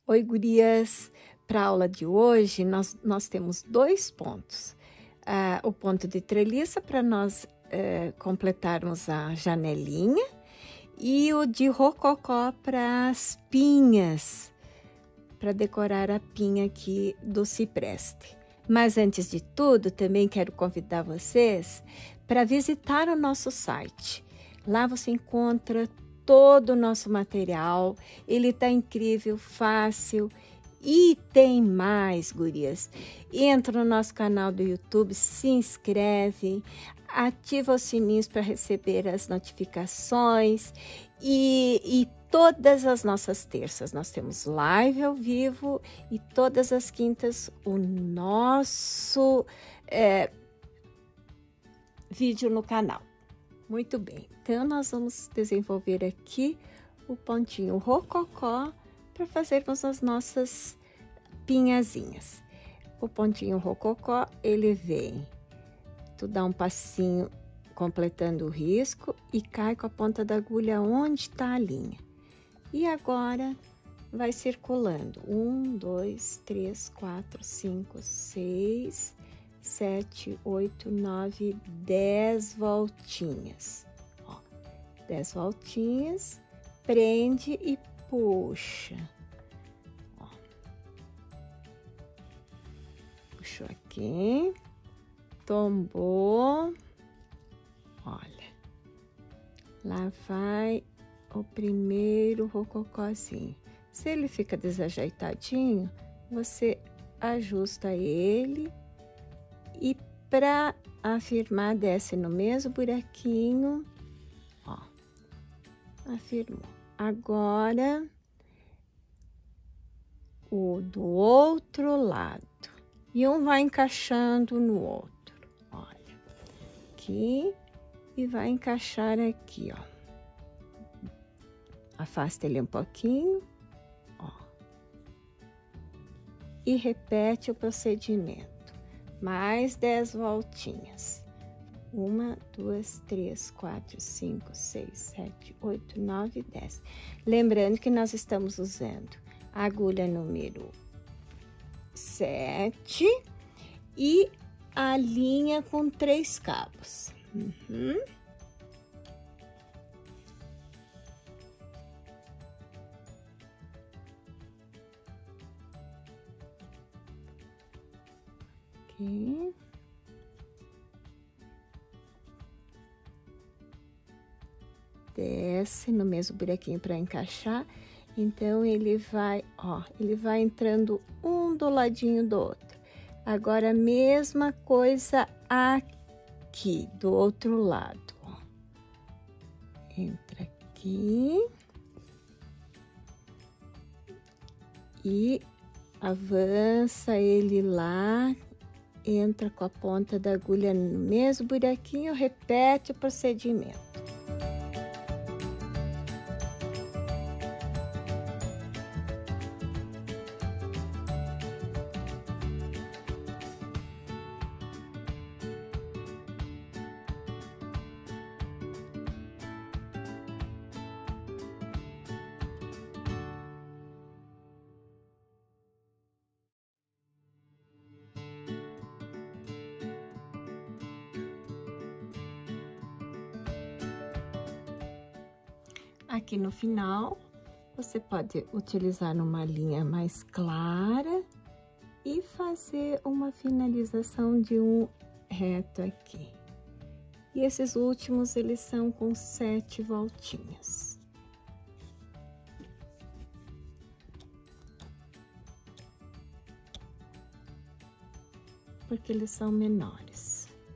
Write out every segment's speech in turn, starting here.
Oi, gurias! Para a aula de hoje, nós temos 2 pontos. O ponto de treliça para nós completarmos a janelinha e o de rococó para as pinhas, para decorar a pinha aqui do cipreste. Mas antes de tudo, também quero convidar vocês para visitar o nosso site. Lá você encontra todo o nosso material, ele tá incrível, fácil. E tem mais, gurias. Entra no nosso canal do YouTube, se inscreve, ativa os sininhos para receber as notificações e todas as nossas terças nós temos live ao vivo e todas as quintas o nosso vídeo no canal. Muito bem, então nós vamos desenvolver aqui o pontinho rococó para fazermos as nossas pinhazinhas. O pontinho rococó, ele vem, tu dá um passinho completando o risco e cai com a ponta da agulha onde está a linha. E agora vai circulando, 1, 2, 3, 4, 5, 6, 7, 8, 9, 10 voltinhas. Ó, 10 voltinhas, prende e puxa. Ó. Puxou aqui, tombou. Olha, lá vai o primeiro rococózinho. Se ele fica desajeitadinho, você ajusta ele e para afirmar desce no mesmo buraquinho, ó, afirmou. Agora, o do outro lado. E um vai encaixando no outro. Olha, aqui e vai encaixar aqui, ó. Afasta ele um pouquinho, ó. E repete o procedimento. Mais 10 voltinhas. 1, 2, 3, 4, 5, 6, 7, 8, 9, 10. Lembrando que nós estamos usando a agulha número 7 e a linha com 3 cabos. Aqui. Desce no mesmo buraquinho para encaixar. Então, ele vai, ó, ele vai entrando um do ladinho do outro. Agora, a mesma coisa aqui, do outro lado, ó. Entra aqui. E avança ele lá, entra com a ponta da agulha no mesmo buraquinho, repete o procedimento. Aqui no final, você pode utilizar uma linha mais clara e fazer uma finalização de um reto aqui. E esses últimos, eles são com 7 voltinhas. Porque eles são menores.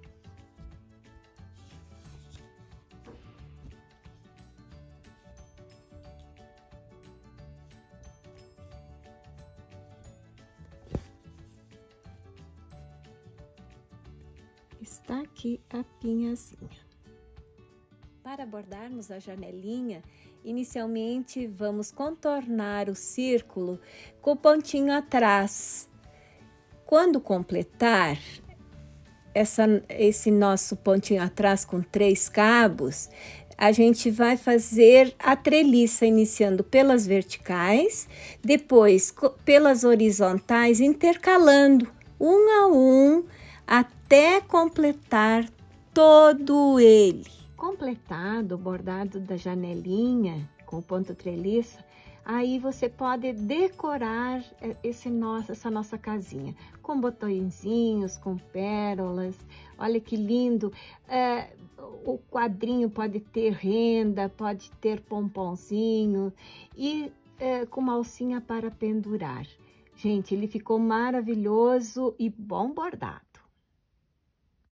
Está aqui a pinhazinha. Para bordarmos a janelinha, inicialmente vamos contornar o círculo com o pontinho atrás. Quando completar esse nosso pontinho atrás com 3 cabos, a gente vai fazer a treliça iniciando pelas verticais, depois pelas horizontais, intercalando um a um até completar todo ele. Completado o bordado da janelinha com ponto treliça, aí você pode decorar essa nossa casinha com botõezinhos, com pérolas. Olha que lindo! O quadrinho pode ter renda, pode ter pomponzinho e com uma alcinha para pendurar. Gente, ele ficou maravilhoso e bom bordado.